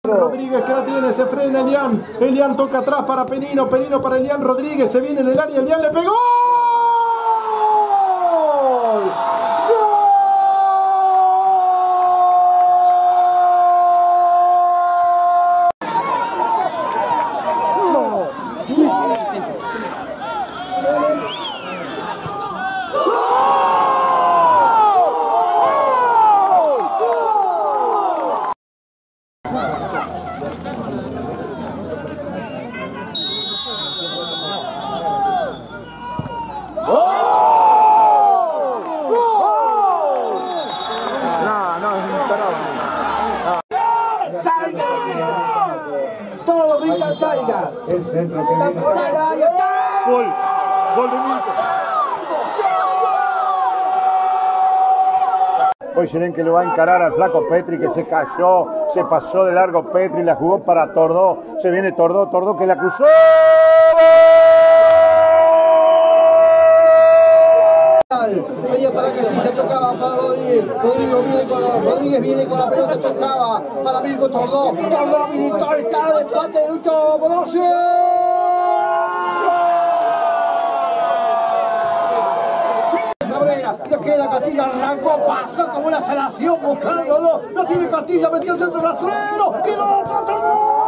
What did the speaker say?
Rodríguez que la tiene, se frena Elian. Elian toca atrás para Penino. Penino para Elian Rodríguez. Se viene en el área. Elian le pegó. Todos gritan Saiga. El centro que viene. Saiga, ahí está. Gol. Gol de Milton. Hoy Serén que lo va a encarar al flaco Petri que se cayó, se pasó de largo Petri, la jugó para Tordó. Se viene Tordó, Tordó que la cruzó. Se veía para Castilla, tocaba para Rodríguez. Rodríguez viene con la pelota, tocaba para Mirko Tordó. Tordó habilitó, está de empate de Lucho Bonosi. Cabrera, ya queda Castilla, arrancó, pasó como una salación buscándolo. No tiene Castilla, metió el centro rastrero. Quedó para Tordó.